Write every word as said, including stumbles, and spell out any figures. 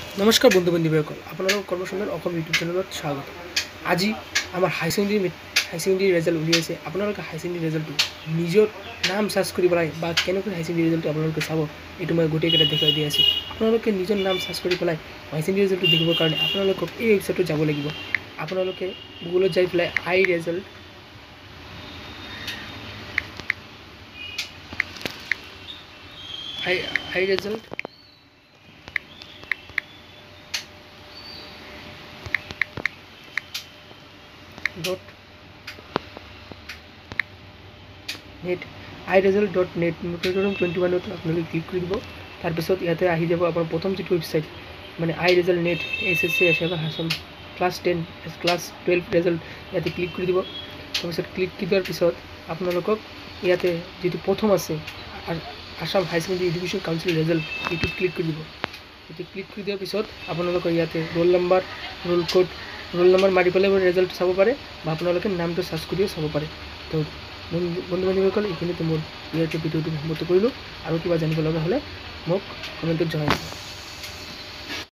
नमस्कार बंधु बान्धवीসকল আপোনালোক কৰ্মসংস্থান অসম ইউটিউব চেনেলত স্বাগত। আজি আমাৰ high secondary high secondary result উলিয়াইছে। আপোনালোকে হাই সেকেন্ডাৰী ৰিজাল্টটো নিজৰ নাম সাৰ্চ কৰি পেলাই বা কেনেকৈ হাই সেকেন্ডাৰী ৰিজাল্টটো আপোনালোকে চাব এইটো মই গোটেইকেইটা দেখাই দি আছোঁ। আপোনালোকে নিজৰ নাম সাৰ্চ কৰি পেলাই হাই সেকেন্ডাৰী ৰিজাল্টটো দেখিবৰ কাৰণে আপোনালোকক এই ৱেবছাইটত যাব লাগিব। আপোনালোকে গুগলত যাই পেলাই I result I I result dot net I result dot net two thousand twenty ওৱানত আপোনালোকে ক্লিক কৰি দিব। তাৰপিছত ইয়াতে আহি যাব আপোনাৰ প্ৰথম যিটো ৱেবছাইট মানে I result net S S C SM Assam class ten class twelve result ইয়াতে ক্লিক কৰি দিব। তাৰপিছত ক্লিক কৰি দিয়াৰ পিছত আপোনালোকক ইয়াতে যিটো প্ৰথম আছে Assam high secondary education council result এইটোত ক্লিক কৰি দিব। এইটো ক্লিক কৰি দিয়াৰ পিছত আপোনালোকৰ ইয়াতে roll number roll code roll number মাৰি পেলাই ৰিজাল্ট চাব পাৰে বা আপোনালোকে নামটো সাৰ্চ কৰিও চাব পাৰে। তো বন্ধু বান্ধৱীসকল এইখিনিতে মোৰ ইয়াতে ভিডিঅ'টো সমাপ্ত কৰিলোঁ। আৰু কিবা জানিব লগা হ'লে মোক কমেণ্টত জনাই দিব।